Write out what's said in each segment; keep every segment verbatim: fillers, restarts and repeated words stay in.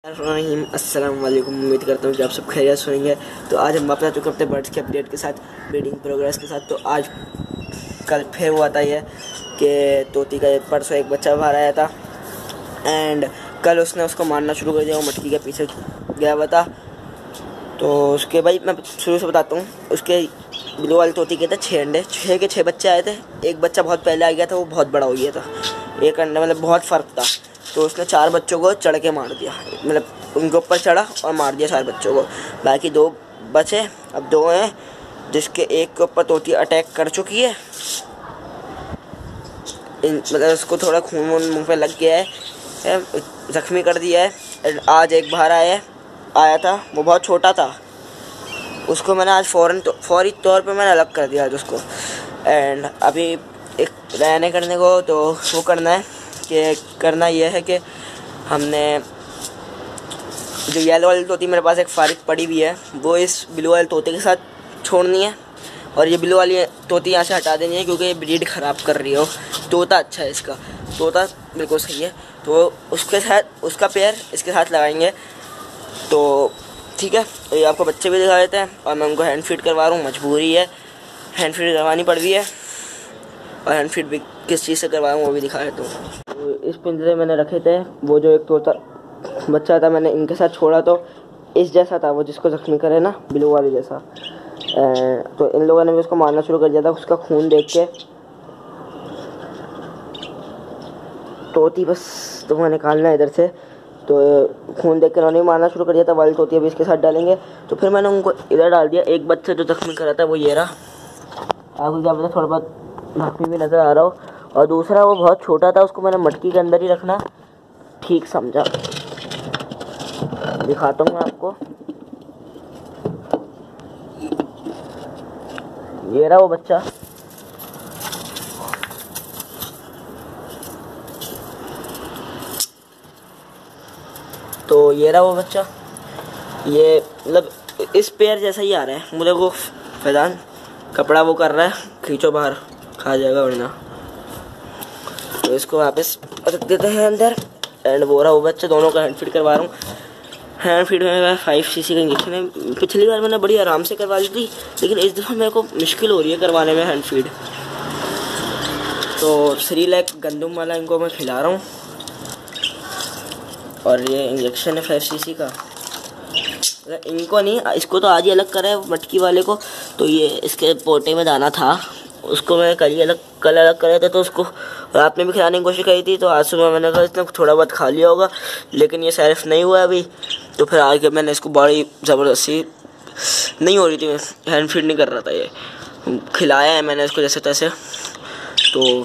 अस्सलाम वालेकुम। उम्मीद करता हूँ कि आप सब खैरियत से होंगे। तो आज हम वापस आ चुके अपने बर्ड्स के अपडेट के साथ, ब्रीडिंग प्रोग्रेस के साथ। तो आज कल फिर हुआ था ये कि तोती का परसों एक बच्चा बाहर आया था एंड कल उसने उसको मारना शुरू कर दिया। वो मटकी के पीछे गया हुआ था। तो उसके भाई मैं शुरू से बताता हूँ। उसके ब्लू वाली तोती के थे छः अंडे, छः के छः बच्चे आए थे। एक बच्चा बहुत पहले आ गया था, वो बहुत बड़ा हो गया था। एक अंडा मतलब बहुत फ़र्क था। तो उसने चार बच्चों को चढ़ के मार दिया, मतलब उनके ऊपर चढ़ा और मार दिया चार बच्चों को। बाकी दो बचे, अब दो हैं, जिसके एक के ऊपर तोती अटैक कर चुकी है। मतलब उसको थोड़ा खून वून मुँह पे लग गया है, ज़ख्मी कर दिया है। आज एक बाहर आया आया था, वो बहुत छोटा था। उसको मैंने आज फ़ौरन तो फौरी तौर पे मैंने अलग कर दिया आज उसको। एंड अभी एक रहने करने को तो वो करना है कि करना यह है कि हमने जो येलो वाली तोती मेरे पास एक फारिक पड़ी हुई है, वो इस ब्लू वाले तोते के साथ छोड़नी है और ये ब्लू वाली तोती यहाँ से हटा देनी है, क्योंकि ये ब्रीड ख़राब कर रही हो। तोता अच्छा है, इसका तोता बिल्कुल सही है। तो उसके साथ उसका पेयर इसके साथ लगाएंगे। तो ठीक है, तो ये आपको बच्चे भी दिखा देते हैं और मैं उनको हैंड फीड करवा रहा हूँ। मजबूरी है, हैंड फीड करवानी पड़ रही है और हैंड फीड भी किस चीज़ से करवाऊँ वो भी दिखा देता हूँ। तो इस पिंजरे मैंने रखे थे, वो जो एक तोता बच्चा था मैंने इनके साथ छोड़ा, तो इस जैसा था वो जिसको ज़ख्मी करे ना, ब्लू वाले जैसा। तो इन लोगों ने भी उसको मारना शुरू कर दिया था। उसका खून देख के तोती बस तुम्हें निकालना है इधर से, तो खून देख के उन्होंने मारना शुरू कर दिया था। वाली तोती अभी इसके साथ डालेंगे। तो फिर मैंने उनको इधर डाल दिया। एक बच्चा जो जख्मी करा था वो ये रहा, आपको क्या पता थोड़ा बहुत जख्मी भी नज़र आ रहा हो। और दूसरा वो बहुत छोटा था, उसको मैंने मटकी के अंदर ही रखना ठीक समझा। दिखाता हूँ मैं आपको, ये रहा वो बच्चा। तो ये रहा वो बच्चा। ये मतलब इस पेयर जैसा ही आ रहा है। मुझे वो फैजान कपड़ा वो कर रहा है, खींचो बाहर, खा जाएगा वरना। तो इसको वापस रख देते हैं अंदर। एंड वो रहा वो बच्चा। दोनों का हैंड फीड करवा रहा हूँ। हैंड फीड में फाइव सी सी का इंजेक्शन है। पिछली बार मैंने बड़ी आराम से करवा ली थी, लेकिन इस दफ़ा मेरे को मुश्किल हो रही है करवाने में हैंड फीड। तो थ्री लैक गंदम वाला इनको मैं खिला रहा हूँ और ये इंजेक्शन है फाइव सी सी का। इनको नहीं, इसको तो आज ही अलग करा है मटकी वाले को। तो ये इसके पोटे में दाना था, उसको मैं कल ही अलग कल अलग कर था। तो उसको रात में भी खिलाने की कोशिश करी थी। तो आज सुबह मैंने कहा इसने थोड़ा बहुत खा लिया होगा, लेकिन ये सैरिफ नहीं हुआ अभी। तो फिर आके मैंने इसको बड़ी ज़बरदस्ती नहीं हो रही थी, हैंड फीड नहीं कर रहा था, ये खिलाया है मैंने इसको जैसे तैसे। तो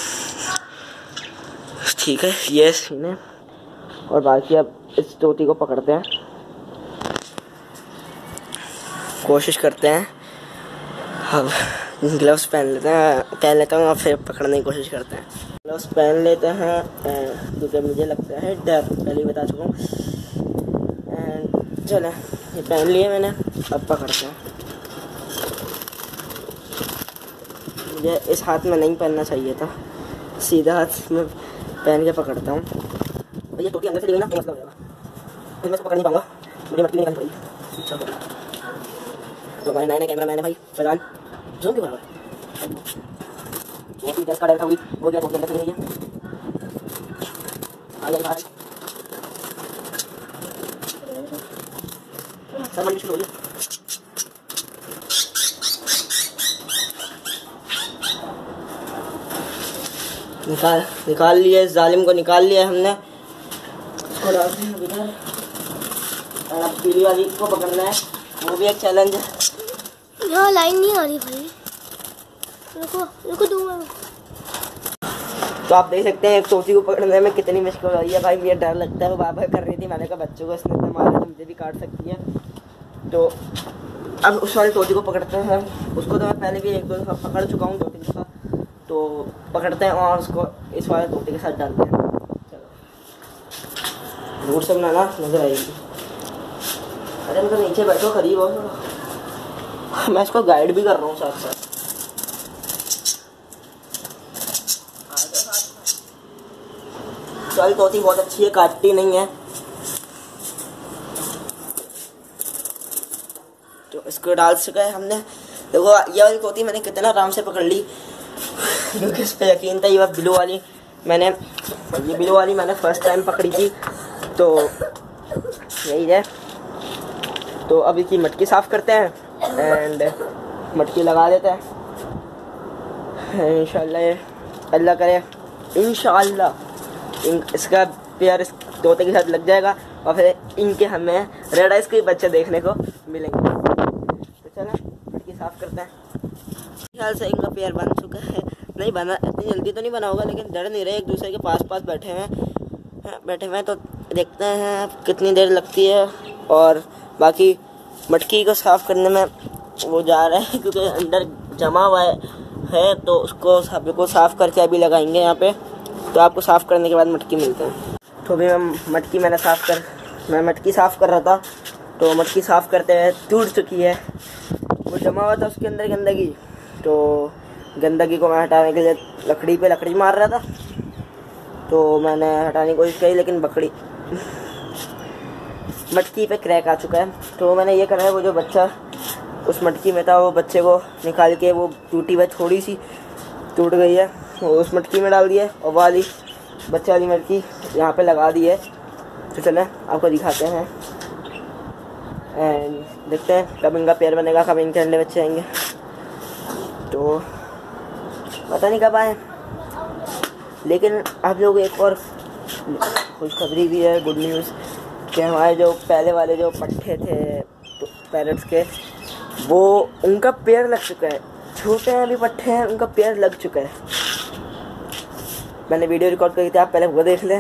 ठीक है, ये सीन है। और बाकी अब इस तोती को पकड़ते हैं, कोशिश करते हैं। अब ग्लव्स पहन लेते हैं पहन लेता हूँ और फिर पकड़ने की कोशिश करते हैं। ग्लव्स पहन लेते हैं क्योंकि मुझे लगता है डर, पहले ही बता चुका हूँ। चलो ये पहन लिए मैंने, अब पकड़ते हैं। मुझे इस हाथ में नहीं पहनना चाहिए था, सीधा हाथ में पहन के पकड़ता हूँ। तो ये टोटी अंदर से ली ना तो मसला हो जाएगा, फिर मैं इसको पकड़ नहीं पाऊंगा, मुझे मटकी निकालनी पड़ेगी। अच्छा तो हमारे नए नए कैमरा मैन है भाई फैजान, जूम क्यों कर वो दस का डर था हुई वो गया, टोटी अंदर से ली है। आ गया बाहर, सर मंडी शुरू हो गई। निकाल निकाल लिए, इस जालिम को निकाल लिया हमने। इसको डालते हैं इधर और अब पीली वाली को पकड़ना है, वो भी एक चैलेंज है। यहाँ लाइन नहीं आ रही भाई, रुको रुको दो मिनट। तो आप देख सकते हैं एक तोती को पकड़ने में कितनी मुश्किल हो रही है भाई। मुझे डर लगता है, वो बाबा कर रही थी, मैंने कहा बच्चों को इसने तो मारा तो मुझे भी काट सकती है। तो अब उस वाली तोती को पकड़ते हैं। उसको तो मैं पहले भी एक दो दफ़ा पकड़ चुका हूँ, दो तीन दफ़ा। तो पकड़ते हैं और उसको इस वाले तोती के साथ डालते हैं। चलो दूर से बनाना नजर आएगी। अरे मतलब नीचे बैठो, करीब हो, मैं इसको गाइड भी कर रहा हूँ साथ साथ। चल तोती बहुत अच्छी है, काटती नहीं है। इसको डाल चुका है हमने। देखो ये वाली तोती मैंने कितना आराम से पकड़ ली, क्योंकि इस पर यकीन था। ये ब्लू वाली मैंने ये ब्लू वाली मैंने फर्स्ट टाइम पकड़ी थी, तो यही है। तो अब इसकी मटकी साफ़ करते हैं एंड मटकी लगा देते हैं। इंशाल्लाह अल्लाह करे, इंशाल्लाह इन इसका पेयर इस तोते के साथ लग जाएगा और फिर इनके हमें रेड आइस के बच्चे देखने को मिलेंगे। तो चलो मटकी साफ़ करते हैं। ख्याल से इनका पेयर बन चुका है, नहीं बना, इतनी जल्दी तो नहीं बना होगा, लेकिन डर नहीं रहे, एक दूसरे के पास पास बैठे हुए हैं बैठे हुए हैं तो देखते हैं कितनी देर लगती है। और बाकी मटकी को साफ़ करने में वो जा रहे हैं, क्योंकि अंदर जमा हुआ है, तो उसको सब को साफ़ करके अभी लगाएंगे यहाँ पे। तो आपको साफ़ करने के बाद मटकी मिलते हैं। तो अभी मैं मटकी मैंने साफ़ कर मैं मटकी साफ़ कर रहा था, तो मटकी साफ़ करते हुए टूट चुकी है। वो जमा हुआ था उसके अंदर गंदगी, तो गंदगी को मैं हटाने के लिए लकड़ी पे लकड़ी मार रहा था, तो मैंने हटाने की कोशिश करी, लेकिन बकड़ी मटकी पे क्रैक आ चुका है। तो मैंने ये करा है, वो जो बच्चा उस मटकी में था वो बच्चे को निकाल के, वो टूटी हुई थोड़ी सी टूट गई है, वो उस मटकी में डाल दिया है और वाली बच्चे वाली मटकी यहाँ पे लगा दी है। तो चलें आपको दिखाते हैं एंड देखते हैं कब इनका पेयर बनेगा, कब इनके अंडे बच्चे आएंगे। तो पता नहीं कब आए, लेकिन आप लोग एक और खुशखबरी भी है, गुड न्यूज़, कि हमारे जो पहले वाले जो पट्टे थे तो पैरट्स के, वो उनका पेयर लग चुका है। छोटे हैं अभी पट्टे हैं, उनका पेयर लग चुका है। मैंने वीडियो रिकॉर्ड करी थी, आप पहले वो देख लें।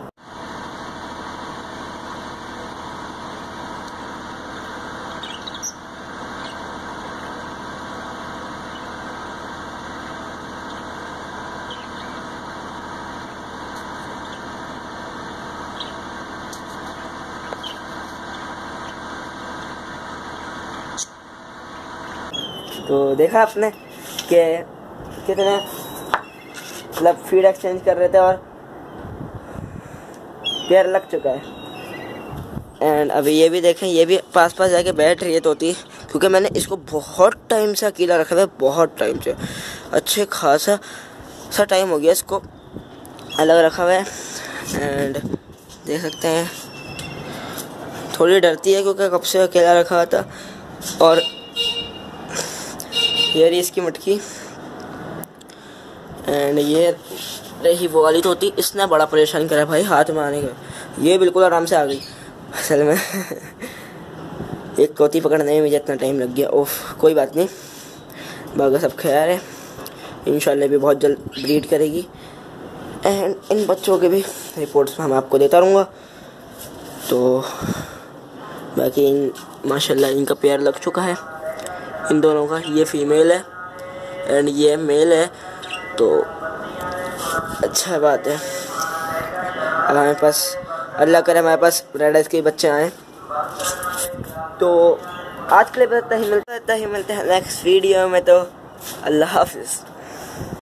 तो देखा आपने कि कितने मतलब फीड एक्सचेंज कर रहे थे और पेयर लग चुका है। एंड अभी ये भी देखें, ये भी पास पास जाके बैठ रही है तोती, क्योंकि मैंने इसको बहुत टाइम से अकेला रखा था, बहुत टाइम से, अच्छे खासा सा टाइम हो गया इसको अलग रखा हुआ है। एंड देख सकते हैं थोड़ी डरती है, क्योंकि कब से अकेला रखा हुआ था। और ये रही इसकी मटकी एंड ये रही वो वाली तोती। इसने बड़ा परेशान करा भाई हाथ में आने का, ये बिल्कुल आराम से आ गई असल में। एक तोती पकड़ने में मुझे इतना टाइम लग गया, ओफ कोई बात नहीं, बाकी सब खैर है। इंशाल्लाह भी बहुत जल्द ब्रीड करेगी एंड इन बच्चों के भी रिपोर्ट्स मैं आपको देता रहूँगा। तो बाकी इन माशाल्लाह इनका पेयर लग चुका है इन दोनों का। ये फीमेल है एंड ये मेल है, तो अच्छा बात है। अब हमारे पास अल्लाह करे हमारे पास रेड आइस के बच्चे आए। तो आज के लिए इतना ही मिलता है इतना ही मिलते हैं नेक्स्ट वीडियो में। तो अल्लाह हाफिज़।